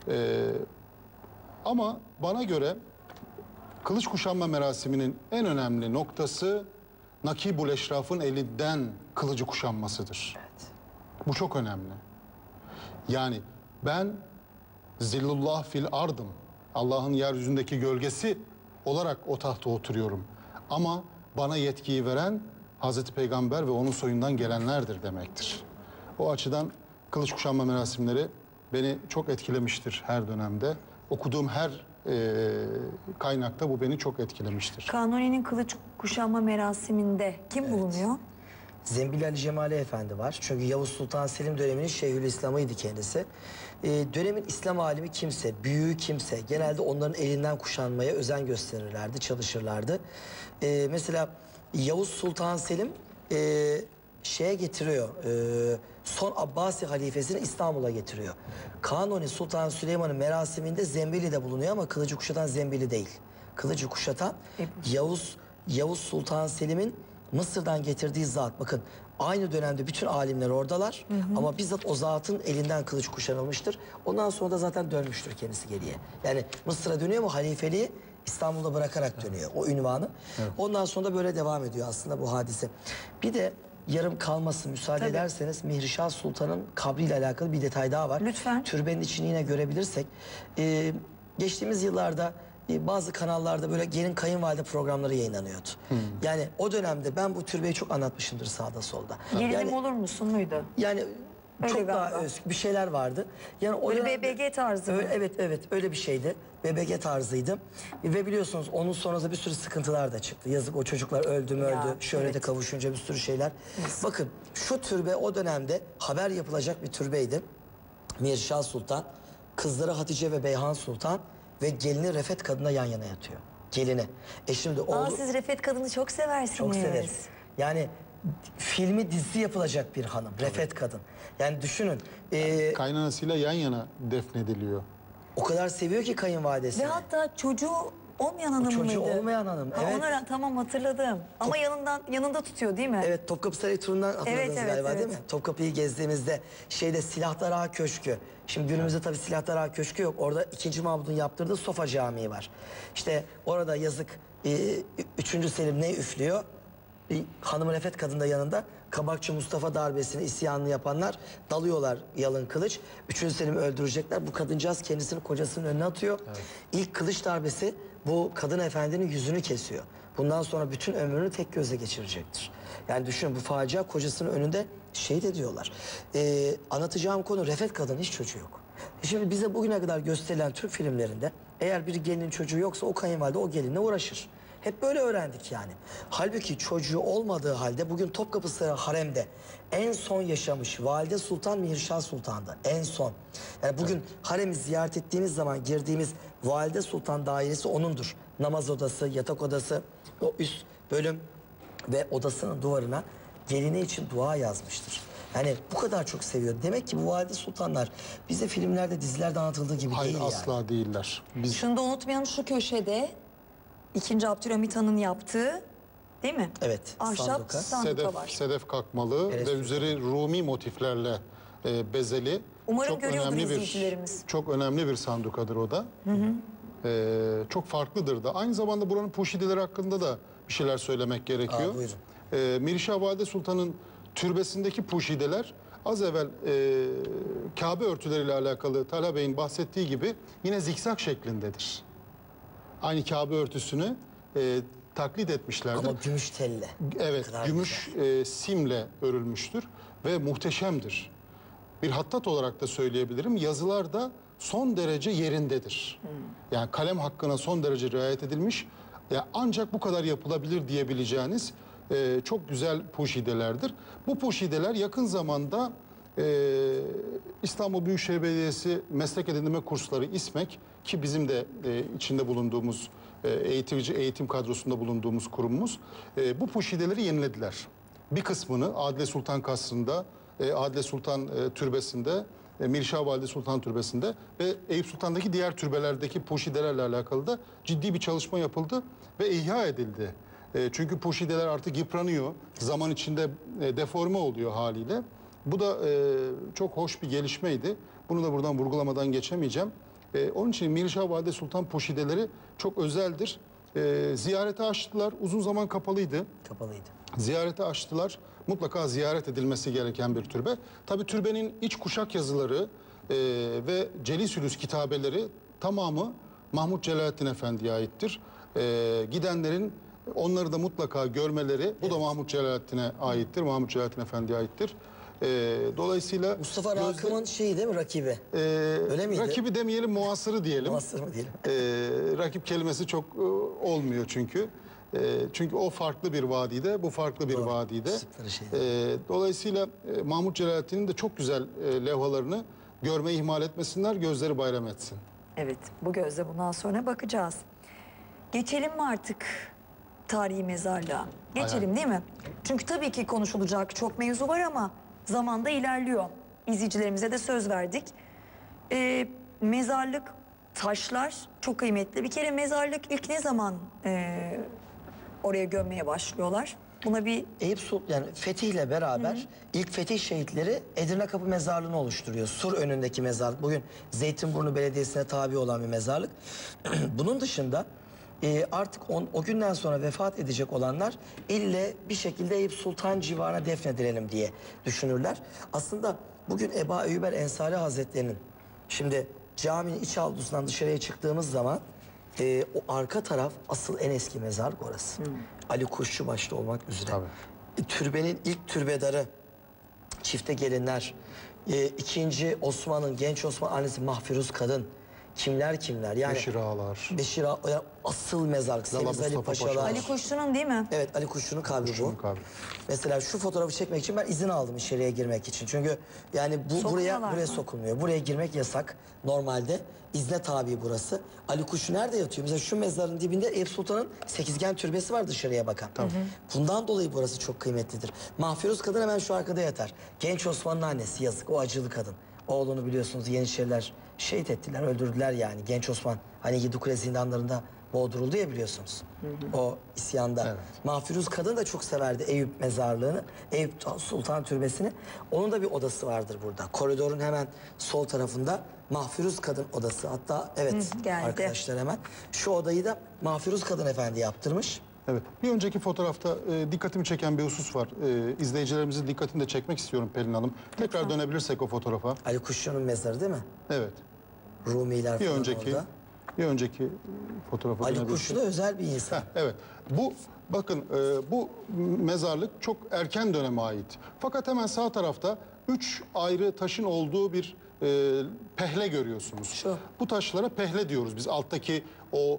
Ama bana göre kılıç kuşanma merasiminin en önemli noktası Nakibul Eşraf'ın elinden kılıcı kuşanmasıdır. Evet. Bu çok önemli. Yani ben zillullah fil ardım, Allah'ın yeryüzündeki gölgesi olarak o tahta oturuyorum. Ama bana yetkiyi veren Hazreti Peygamber ve onun soyundan gelenlerdir demektir. O açıdan kılıç kuşanma merasimleri beni çok etkilemiştir her dönemde. Okuduğum her kaynakta bu beni çok etkilemiştir. Kanuni'nin kılıç kuşanma merasiminde kim bulunuyor? Zembil Ali Cemali Efendi var. Çünkü Yavuz Sultan Selim döneminin Şeyhülislam'ıydı kendisi. Dönemin İslam alimi kimse, büyüğü kimse genelde onların elinden kuşanmaya özen gösterirlerdi, çalışırlardı. Mesela Yavuz Sultan Selim şeye getiriyor, son Abbasi halifesini İstanbul'a getiriyor. Kanuni Sultan Süleyman'ın merasiminde Zembili'de bulunuyor ama kılıcı kuşatan Zembili değil. Kılıcı kuşatan Yavuz Sultan Selim'in Mısır'dan getirdiği zat. Bakın aynı dönemde bütün alimler oradalar ama bizzat o zatın elinden kılıç kuşanılmıştır. Ondan sonra da zaten dönmüştür kendisi geriye. Yani Mısır'a dönüyor mu halifeliği İstanbul'da bırakarak dönüyor o ünvanı. Evet. Ondan sonra da böyle devam ediyor aslında bu hadise. Bir de yarım kalmasın müsaade ederseniz Mihrişah Sultan'ın kabriyle alakalı bir detay daha var. Lütfen. Türbenin içini yine görebilirsek. Geçtiğimiz yıllarda bazı kanallarda böyle gelin kayınvalide programları yayınlanıyordu. Yani o dönemde ben bu türbeyi çok anlatmışımdır sağda solda. Gelinim olur musun muydu? Yani Öyle çok daha galiba. özgü bir şeyler vardı. Yani o Böyle dönemde- BBG tarzı mı? Evet öyle bir şeydi. BBG tarzıydı. Ve biliyorsunuz onun sonrasında bir sürü sıkıntılar da çıktı. Yazık o çocuklar öldü mü öldü. Şöyle de kavuşunca bir sürü şeyler. Bakın şu türbe o dönemde haber yapılacak bir türbeydi. Mirşah Sultan, kızları Hatice ve Beyhan Sultan ve gelini Refet Kadın'la yan yana yatıyor. Gelini. Şimdi oğlu Siz Refet Kadın'ı çok seversiniz. çok severim. Yani filmi dizi yapılacak bir hanım. Refet Kadın. Yani düşünün. Kaynanasıyla yan yana defnediliyor. O kadar seviyor ki kayınvalidesini. Ve hatta çocuğu olmayan hanım Çocuğu mıydı? olmayan hanım. Ha, Evet. tamam hatırladım. Ama yanında tutuyor değil mi? Evet, Topkapı Sarayı turundan hatırladınız Evet, galiba evet. değil mi? Topkapı'yı gezdiğimizde Silahlar Ağa Köşkü. Şimdi günümüzde tabii Silahlar Ağa Köşkü yok. Orada 2. Mahmud'un yaptırdığı Sofa Camii var. İşte orada yazık 3. Selim ne üflüyor? Hanım Refet Kadın da yanında. Kabakçı Mustafa darbesini isyanını yapanlar dalıyorlar yalın kılıç. 3. Selim'i öldürecekler. Bu kadıncağız kendisini kocasının önüne atıyor. Evet. İlk kılıç darbesi bu kadın efendinin yüzünü kesiyor. Bundan sonra bütün ömrünü tek göze geçirecektir. Yani düşünün bu facia kocasının önünde şehit ediyorlar. Anlatacağım konu Refet Kadın hiç çocuğu yok. Şimdi bize bugüne kadar gösterilen Türk filmlerinde eğer bir gelinin çocuğu yoksa o kayınvalide o gelinle uğraşır. Hep böyle öğrendik yani. Halbuki çocuğu olmadığı halde bugün Topkapı Sarayı haremde en son yaşamış Valide Sultan Mihrişah Sultan'dı. En son. Yani bugün haremi ziyaret ettiğimiz zaman girdiğimiz Valide Sultan dairesi onundur. Namaz odası, yatak odası, o üst bölüm ve odasının duvarına gelini için dua yazmıştır. Yani bu kadar çok seviyor. Demek ki bu Valide Sultanlar bize filmlerde, dizilerde anlatıldığı gibi Hayır, değil yani. asla değiller. Biz Şunu da unutmayalım, şu köşede 2. Abdülhamit Han'ın yaptığı, değil mi? Evet, Ahşap sanduka. sanduka var. sedef kakmalı Evet. ve üzeri Rumi motiflerle bezeli. Umarım görüyordur izleyicilerimiz. Çok önemli bir sandukadır o da. Çok farklıdır da. Aynı zamanda buranın poşideleri hakkında da bir şeyler söylemek gerekiyor. Buyurun. Mirişah Valide Sultan'ın türbesindeki poşideler az evvel Kabe örtüleriyle alakalı Talha Bey'in bahsettiği gibi yine zikzak şeklindedir. Aynı Kabe örtüsünü taklit etmişlerdir. Ama gümüş telle. Evet, gümüş simle örülmüştür ve muhteşemdir. Bir hattat olarak da söyleyebilirim. Yazılar da son derece yerindedir. Yani kalem hakkına son derece riayet edilmiş. Ancak bu kadar yapılabilir diyebileceğiniz çok güzel poşidelerdir. Bu poşideler yakın zamanda İstanbul Büyükşehir Belediyesi Meslek Edindirme Kursları İSMEK ki bizim de içinde bulunduğumuz eğitim kadrosunda bulunduğumuz kurumumuz bu poşideleri yenilediler. Bir kısmını Adile Sultan Kasrı'nda, Adile Sultan Türbesi'nde, Mirişah Valide Sultan Türbesi'nde ve Eyüp Sultan'daki diğer türbelerdeki poşidelerle alakalı da ciddi bir çalışma yapıldı ve ihya edildi. Çünkü poşideler artık yıpranıyor, zaman içinde deforme oluyor haliyle. Bu da çok hoş bir gelişmeydi. Bunu da buradan vurgulamadan geçemeyeceğim. Onun için Mirişah Valide Sultan poşideleri çok özeldir. Ziyarete açtılar. Uzun zaman kapalıydı. Kapalıydı. Ziyarete açtılar. Mutlaka ziyaret edilmesi gereken bir türbe. Tabii türbenin iç kuşak yazıları ve Celisülüs kitabeleri tamamı Mahmud Celaleddin Efendi'ye aittir. Gidenlerin onları da mutlaka görmeleri, bu da Mahmut Celalettin'e aittir, Mahmut Celalettin Efendi'ye aittir. Dolayısıyla Mustafa Rakım'ın şeyi değil mi, rakibi? Öyle miydi? rakibi demeyelim, muasırı diyelim. Muasır mı diyelim? Rakip kelimesi çok olmuyor çünkü. Çünkü o farklı bir vadide, bu farklı bir vadide. Zıtları şey. Dolayısıyla Mahmut Celalettin'in de çok güzel levhalarını görmeyi ihmal etmesinler, gözleri bayram etsin. Evet, bu gözle bundan sonra bakacağız. Geçelim mi artık tarihi mezarlığa? Geçelim değil mi? Çünkü tabii ki konuşulacak çok mevzu var ama zamanda ilerliyor. İzleyicilerimize de söz verdik. Mezarlık, taşlar çok kıymetli. Bir kere mezarlık ilk ne zaman oraya gömmeye başlıyorlar? Buna bir Eyüp Sultan yani fetihle beraber ilk fetih şehitleri Edirne Kapı Mezarlığı'nı oluşturuyor. Sur önündeki mezarlık. Bugün Zeytinburnu Belediyesi'ne tabi olan bir mezarlık. Bunun dışında artık o günden sonra vefat edecek olanlar ille bir şekilde Eyüp Sultan civarına defnedilelim diye düşünürler. Aslında bugün Eba Eyyub el Ensari Hazretleri'nin şimdi caminin iç avlusundan dışarıya çıktığımız zaman o arka taraf asıl en eski mezarlık orası. Ali Kuşçu başta olmak üzere. Türbenin ilk türbedarı, çifte gelinler, ikinci Osman'ın, genç Osman annesi Mahfiruz Kadın, kimler yani Beşir Ağalar. Beşir Ağa, yani asıl mezarlık Semiz Ali Mustafa Paşalar. Paşa. Ali Kuşçu'nun değil mi? Evet, Ali Kuşçu'nun kabri bu. Kuşçu'nun kabri. Mesela şu fotoğrafı çekmek için ben izin aldım içeriye girmek için. Çünkü yani Sokuyorlar buraya mı? sokulmuyor. Buraya girmek yasak normalde. İzne tabi burası. Ali Kuşçu nerede yatıyor? Mesela şu mezarın dibinde Eyüp Sultan'ın sekizgen türbesi var dışarıya bakan. Bundan dolayı burası çok kıymetlidir. Mahfiruz Kadın hemen şu arkada yatar. Genç Osman'ın annesi, yazık, o acılı kadın. Oğlunu biliyorsunuz Yeniçeriler şehit ettiler, öldürdüler yani. Genç Osman hani Yedikule zindanlarında boğduruldu ya, biliyorsunuz. O isyanda. Evet. Mahfiruz Kadın da çok severdi Eyüp mezarlığını, Eyüp Sultan Türbesi'ni. Onun da bir odası vardır burada. Koridorun hemen sol tarafında Mahfiruz Kadın odası. Hatta evet geldi. arkadaşlar hemen. Şu odayı da Mahfiruz Kadın Efendi yaptırmış. Evet. Bir önceki fotoğrafta dikkatimi çeken bir husus var. İzleyicilerimizin dikkatini de çekmek istiyorum Pelin Hanım. Tekrar dönebilirsek o fotoğrafa. Ali Kuşçu'nun mezarı değil mi? Evet. Rumiler Bir falan önceki orada. bir önceki fotoğrafa Ali dönebilirsek. Kuşçu da özel bir insan. Evet. Bu bakın bu mezarlık çok erken döneme ait. Fakat hemen sağ tarafta 3 ayrı taşın olduğu bir pehle görüyorsunuz. Şu. Bu taşlara pehle diyoruz biz. Alttaki o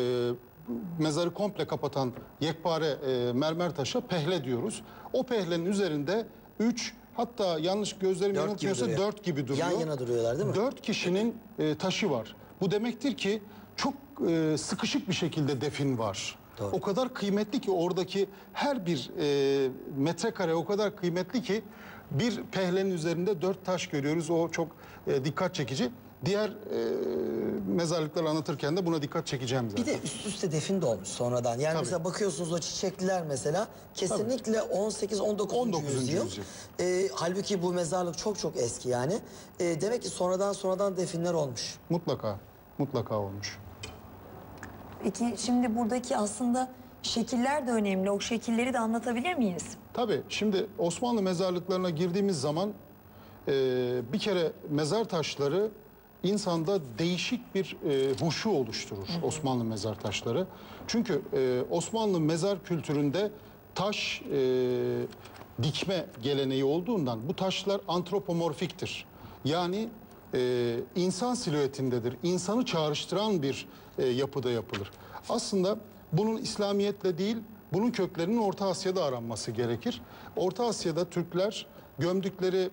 mezarı komple kapatan yekpare mermer taşa pehle diyoruz. O pehlenin üzerinde 3, hatta yanlış gözlerim Dört yanıltmıyorsa gibi duruyor. 4 gibi duruyor. Yan yana duruyorlar değil mi? 4 kişinin taşı var. Bu demektir ki çok sıkışık bir şekilde defin var. Doğru. O kadar kıymetli ki oradaki her bir metrekare o kadar kıymetli ki bir pehlenin üzerinde 4 taş görüyoruz. O çok dikkat çekici. Diğer mezarlıkları anlatırken de buna dikkat çekeceğim zaten. Bir de üst üste defin de olmuş sonradan. Yani Tabii. mesela bakıyorsunuz o çiçekliler mesela kesinlikle 18-19. yüzyıl. yüzyıl. Halbuki bu mezarlık çok eski yani. Demek ki sonradan definler olmuş. Mutlaka olmuş. Peki şimdi buradaki aslında şekiller de önemli. O şekilleri de anlatabilir miyiz? Tabii şimdi Osmanlı mezarlıklarına girdiğimiz zaman bir kere mezar taşları insanda değişik bir huşu oluşturur. Osmanlı mezar taşları. Çünkü Osmanlı mezar kültüründe taş dikme geleneği olduğundan bu taşlar antropomorfiktir. Yani insan silüetindedir. İnsanı çağrıştıran bir yapıda yapılır. Aslında bunun İslamiyetle değil, bunun köklerinin Orta Asya'da aranması gerekir. Orta Asya'da Türkler gömdükleri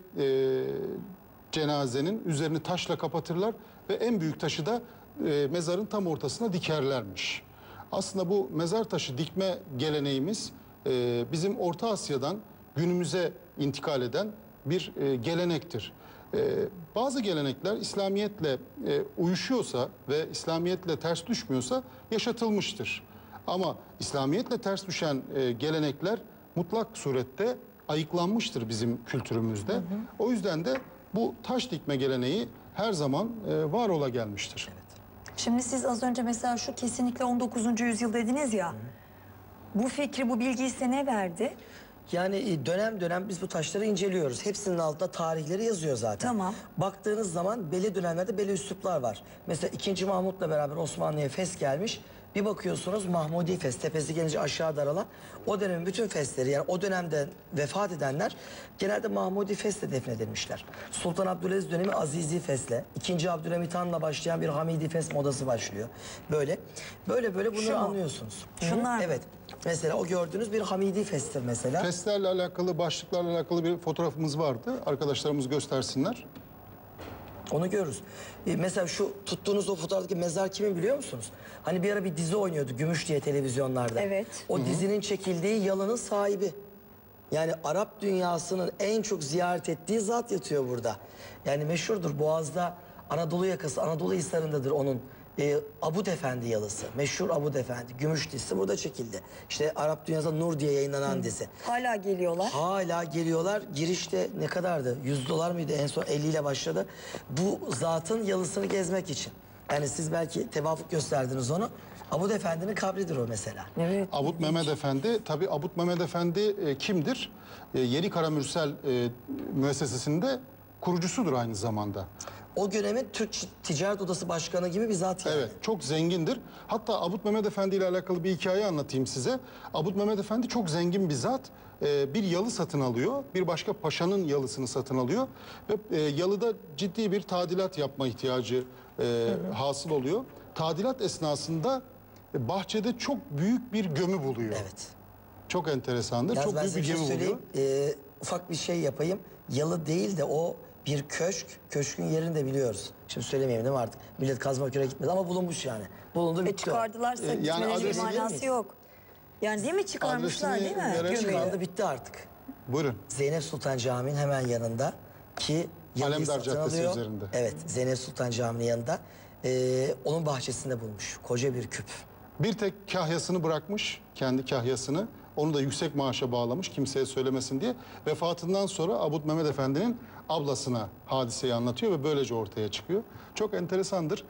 cenazenin üzerini taşla kapatırlar ve en büyük taşı da mezarın tam ortasına dikerlermiş. Aslında bu mezar taşı dikme geleneğimiz bizim Orta Asya'dan günümüze intikal eden bir gelenektir. Bazı gelenekler İslamiyetle uyuşuyorsa ve İslamiyetle ters düşmüyorsa yaşatılmıştır. Ama İslamiyetle ters düşen gelenekler mutlak surette ayıklanmıştır bizim kültürümüzde. O yüzden de bu taş dikme geleneği her zaman var ola gelmiştir. Şimdi siz az önce mesela şu kesinlikle 19. yüzyıl dediniz ya. Bu fikri, bu bilgiyi size ne verdi? Yani dönem biz bu taşları inceliyoruz. Hepsinin altında tarihleri yazıyor zaten. Tamam. Baktığınız zaman belli dönemlerde belli üsluplar var. Mesela 2. Mahmut'la beraber Osmanlı'ya fes gelmiş. Bir bakıyorsunuz Mahmudi Fes, tepesi gelince aşağı daralan, o dönemin bütün fesleri, yani o dönemde vefat edenler genelde Mahmudi Fes'le defnedilmişler. Sultan Abdülaziz dönemi Azizi Fes'le, 2. Abdülhamit Han'la başlayan bir Hamidi Fes modası başlıyor. Böyle bunları Şu mu? anlıyorsunuz. Şunlar mı? Evet. Mesela o gördüğünüz bir Hamidi Fes'tir mesela. Festlerle alakalı, başlıklarla alakalı bir fotoğrafımız vardı. Arkadaşlarımız göstersinler. Onu görürüz. Mesela şu tuttuğunuz o fotoğraftaki mezar kimin biliyor musunuz? Hani bir ara bir dizi oynuyordu Gümüş diye televizyonlarda. Evet. O dizinin çekildiği yalının sahibi. Yani Arap dünyasının en çok ziyaret ettiği zat yatıyor burada. Yani meşhurdur Boğaz'da Anadolu yakası, Anadolu Hisarı'ndadır onun Abud Efendi yalısı. Meşhur Abud Efendi. Gümüş dizisi burada çekildi. İşte Arap dünyasında Nur diye yayınlanan dizi. Hala geliyorlar. Hala geliyorlar. Girişte ne kadardı? $100 mıydı? En son 50 ile başladı. Bu zatın yalısını gezmek için. Yani siz belki tevafuk gösterdiniz onu. Abud Efendi'nin kabridir o mesela. Evet. Abut Mehmet Efendi, tabii Abut Mehmet Efendi kimdir? Yeni Karamürsel müessesesinde kurucusudur aynı zamanda. O dönemin Türk Ticaret Odası Başkanı gibi bir zat yani. Evet, çok zengindir. Hatta Abut Mehmet Efendi ile alakalı bir hikaye anlatayım size. Abut Mehmet Efendi çok zengin bir zat. Bir yalı satın alıyor. Bir başka paşanın yalısını satın alıyor. Ve yalıda ciddi bir tadilat yapma ihtiyacı hasıl oluyor. Tadilat esnasında bahçede çok büyük bir gömü buluyor. Evet. Çok enteresandır. Yalnız Çok ben büyük size bir bir şey gemi buluyor. söyleyeyim. Ufak bir şey yapayım. Yalı değil de o bir köşk. Köşkün yerini de biliyoruz. Şimdi söylemeyeyim değil mi artık? Millet kazma küre gitmedi ama bulunmuş yani. Bulundu bitti o. Çıkardılarsa Yani gitmelerinin bir adresini manası miyiz? yok. Yani değil mi çıkarmışlar Adresini değil mi? verelim. Gömüyü. Çıkardı bitti artık. Buyurun. Zeynep Sultan Camii'nin hemen yanında ki yalıyı Alemdar satın Caddesi alıyor. üzerinde. Evet, Zeynep Sultan Camii'nin yanında. Onun bahçesinde bulmuş koca bir küp. Bir tek kahyasını bırakmış, kendi kahyasını. Onu da yüksek maaşa bağlamış, kimseye söylemesin diye. Vefatından sonra Abud Mehmet Efendi'nin ablasına hadiseyi anlatıyor ve böylece ortaya çıkıyor. Çok enteresandır.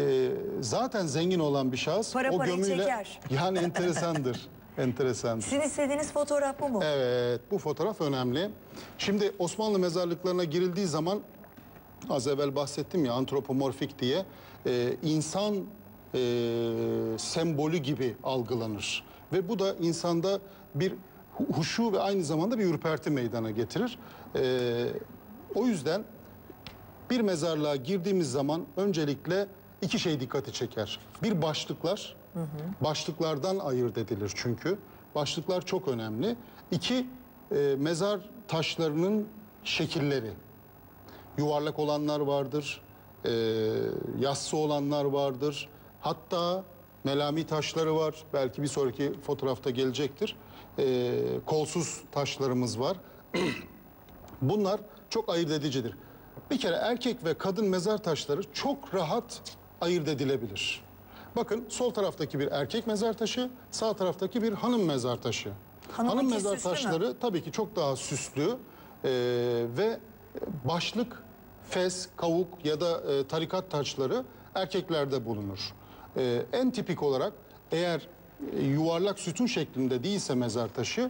Zaten zengin olan bir şahıs Para o parayı gömüyle... çeker. Yani enteresandır. Enteresandır. Sizin istediğiniz fotoğraf bu mu? Evet, bu fotoğraf önemli. Şimdi Osmanlı mezarlıklarına girildiği zaman, az evvel bahsettim ya, antropomorfik diye, insan sembolü gibi algılanır. Ve bu da insanda bir huşu ve aynı zamanda bir ürperti meydana getirir. O yüzden bir mezarlığa girdiğimiz zaman öncelikle iki şey dikkati çeker. Bir, başlıklar. Başlıklardan ayırt edilir çünkü. Başlıklar çok önemli. İki, mezar taşlarının şekilleri. Yuvarlak olanlar vardır, yassı olanlar vardır. Hatta melami taşları var. Belki bir sonraki fotoğrafta gelecektir. Kolsuz taşlarımız var. Bunlar çok ayırt edicidir. Bir kere erkek ve kadın mezar taşları çok rahat ayırt edilebilir. Bakın, sol taraftaki bir erkek mezar taşı, sağ taraftaki bir hanım mezar taşı. Hanımınki Hanım mezar süslü mü? taşları tabii ki çok daha süslü ve başlık, fes, kavuk ya da tarikat taşları erkeklerde bulunur. En tipik olarak eğer yuvarlak sütun şeklinde değilse mezar taşı,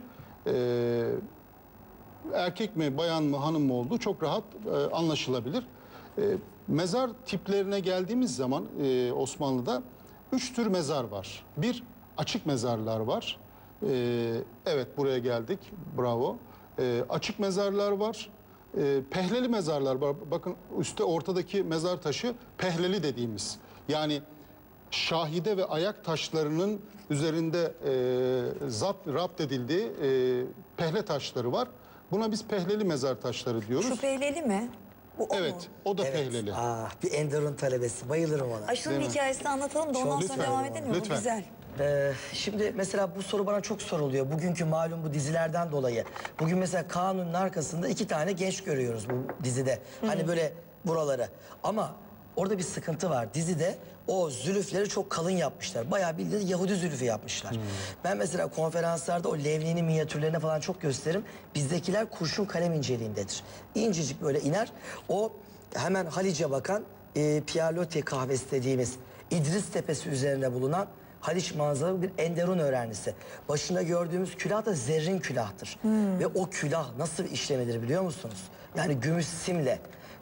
erkek mi, bayan mı, hanım mı olduğu çok rahat anlaşılabilir. Mezar tiplerine geldiğimiz zaman Osmanlı'da 3 tür mezar var. Bir, açık mezarlar var. Evet, buraya geldik. Bravo. Açık mezarlar var. Pehleli mezarlar var. Bakın, üstte ortadaki mezar taşı pehleli dediğimiz. Yani şahide ve ayak taşlarının üzerinde rapt edildiği pehle taşları var. Buna biz pehleli mezar taşları diyoruz. Şu peyleli mi? Bu o mu? Evet, o da pehleli. Bir Enderun talebesi. Bayılırım ona. Ay şunun hikayesini anlatalım da ondan sonra Lütfen. devam edelim mi? Bu Lütfen. güzel. Şimdi mesela bu soru bana çok soruluyor. Bugünkü malum bu dizilerden dolayı. Bugün mesela Kanun'un arkasında 2 tane genç görüyoruz bu dizide. Hani böyle buraları. Ama orada bir sıkıntı var. Dizide o zülüfleri çok kalın yapmışlar. Bayağı bildiğiniz Yahudi zülüfü yapmışlar. Ben mesela konferanslarda o Levni'nin minyatürlerine falan çok gösteririm. Bizdekiler kurşun kalem inceliğindedir. İncecik böyle iner. O hemen Haliç'e bakan Pialotti kahvesi dediğimiz İdris Tepesi üzerinde bulunan Haliç manzaralı bir Enderun öğrencisi. Başında gördüğümüz külah da zerrin külahtır. Ve o külah nasıl bir işlemedir biliyor musunuz? Yani gümüş simle.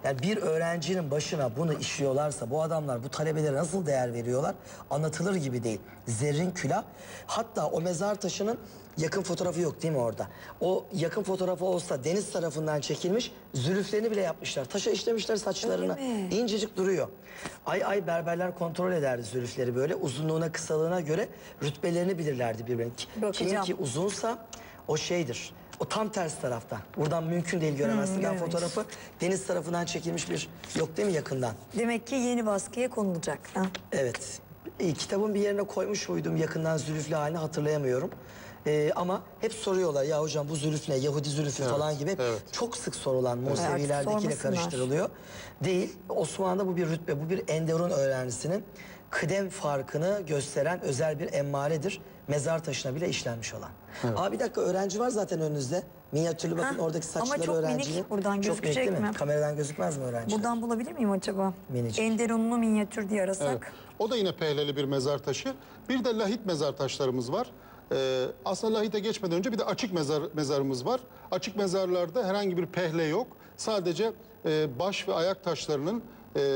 Yani bir öğrencinin başına bunu işliyorlarsa bu adamlar bu talebelere nasıl değer veriyorlar anlatılır gibi değil. Zerrin külah. Hatta o mezar taşının yakın fotoğrafı yok değil mi orada? O yakın fotoğrafı olsa deniz tarafından çekilmiş, zülüflerini bile yapmışlar. Taşa işlemişler saçlarına. İncecik duruyor. Ay berberler kontrol ederdi zülüfleri böyle. Uzunluğuna, kısalığına göre rütbelerini bilirlerdi birbirine. Kimin ki uzunsa o şeydir. O tam ters tarafta. Buradan mümkün değil göremezsin. Ben fotoğrafı deniz tarafından çekilmiş bir yok değil mi yakından? Demek ki yeni baskıya konulacak. Ha? Evet. Kitabın bir yerine koymuş muydum yakından zülüflü halini hatırlayamıyorum. Ama hep soruyorlar ya hocam bu zülüf ne? Yahudi zülüfü falan gibi. Çok sık sorulan Musevilerdeki karıştırılıyor. Değil. Osmanlı'da bu bir rütbe, bu bir enderun öğrencisinin kıdem farkını gösteren özel bir emmaredir. Mezar taşına bile işlenmiş olan. Bir dakika öğrenci var zaten önünüzde. Minyatürlü bakın oradaki saçları ama çok öğrencinin. minik, buradan gözükecek minik, mi? Kameradan gözükmez mi öğrenci? Buradan bulabilir miyim acaba? Minicik. Enderunlu minyatür diye arasak. Evet. O da yine pehleli bir mezar taşı. Bir de lahit mezar taşlarımız var. Aslında lahite geçmeden önce bir de açık mezarımız var. Açık mezarlarda herhangi bir pehle yok. Sadece baş ve ayak taşlarının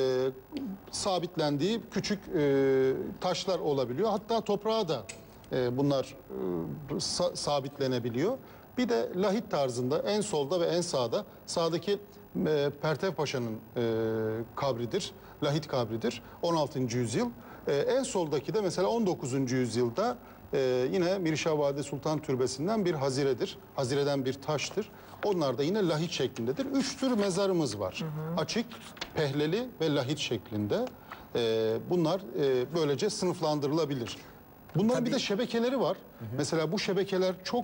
sabitlendiği küçük taşlar olabiliyor. Hatta toprağa da bunlar sabitlenebiliyor. Bir de lahit tarzında en solda ve en sağda, sağdaki Pertev Paşa'nın kabridir. Lahit kabridir. 16. yüzyıl. En soldaki de mesela 19. yüzyılda yine Mirişah Valide Sultan Türbesi'nden bir haziredir. Hazireden bir taştır. Onlar da yine lahit şeklindedir. 3 tür mezarımız var. Açık, pehleli ve lahit şeklinde. Bunlar böylece sınıflandırılabilir. Bunların bir de şebekeleri var. Mesela bu şebekeler çok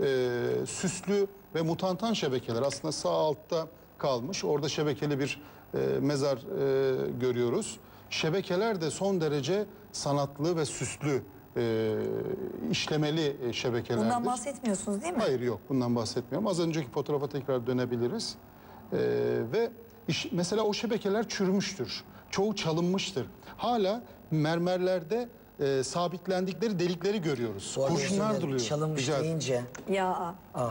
süslü ve mutantan şebekeler. Aslında sağ altta kalmış. Orada şebekeli bir mezar görüyoruz. Şebekeler de son derece sanatlı ve süslü, işlemeli şebekelerdir. Bundan bahsetmiyorsunuz değil mi? Hayır yok, bundan bahsetmiyorum. Az önceki fotoğrafa tekrar dönebiliriz. Ve mesela o şebekeler çürümüştür. Çoğu çalınmıştır. Hala mermerlerde sabitlendikleri delikleri görüyoruz. Kurşunlar duruyor. Çalınmış deyince. Ya.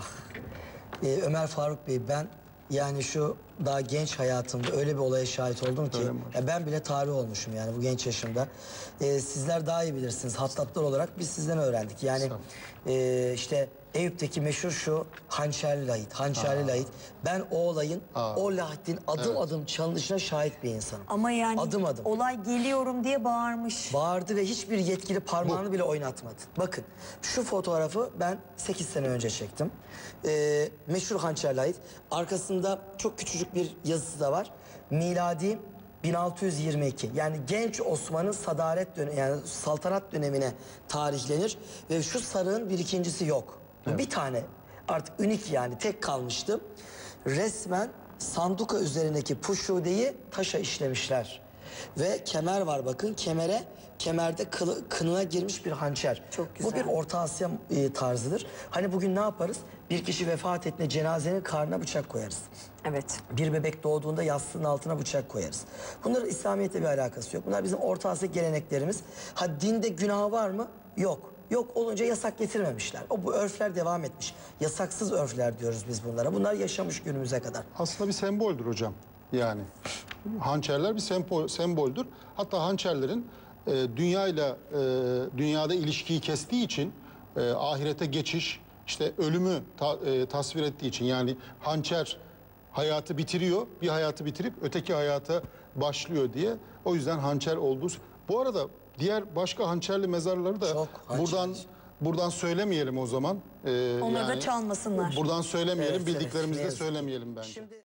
Ömer Faruk Bey ben yani şu daha genç hayatımda öyle bir olaya şahit oldum ki ben bile tarih olmuşum yani bu genç yaşımda. Sizler daha iyi bilirsiniz hattatlar olarak biz sizden öğrendik. Yani işte Eyüp'teki meşhur şu hançerli lahit, lahit. Ben o olayın, o lahitin adım adım çalınışına şahit bir insanım. Ama yani adım olay geliyorum diye bağırmış. Bağırdı ve hiçbir yetkili parmağını bile oynatmadı. Bakın şu fotoğrafı ben 8 sene önce çektim. Meşhur hançerli lahit. Arkasında çok küçücük bir yazısı da var. Miladi 1622 yani genç Osman'ın sadaret dönemi yani saltanat dönemine tarihlenir ve şu sarığın bir ikincisi yok. Bir tane artık unik yani tek kalmıştı. Resmen sanduka üzerindeki puşudeyi taşa işlemişler. Ve kemer var bakın kemerde kınına girmiş bir hançer. Çok güzel. Bu bir Orta Asya tarzıdır. Hani bugün ne yaparız? Bir kişi vefat ettiğinde cenazenin karnına bıçak koyarız. Evet. Bir bebek doğduğunda yastığın altına bıçak koyarız. Bunların İslamiyet'le bir alakası yok. Bunlar bizim Orta Asya geleneklerimiz. Ha dinde günah var mı? Yok. Yok olunca yasak getirmemişler. Bu örfler devam etmiş. Yasaksız örfler diyoruz biz bunlara. Bunlar yaşamış günümüze kadar. Aslında bir semboldür hocam. Yani hançerler bir semboldür. Hatta hançerlerin dünyada ilişkiyi kestiği için ahirete geçiş, işte ölümü tasvir ettiği için yani hançer hayatı bitiriyor, bir hayatı bitirip öteki hayata başlıyor diye. O yüzden hançer olduğu. Bu arada diğer başka hançerli mezarları da buradan söylemeyelim o zaman. Onları da çalmasınlar. Buradan söylemeyelim, Evet, bildiklerimizi de evet, söylemeyelim bence. Şimdi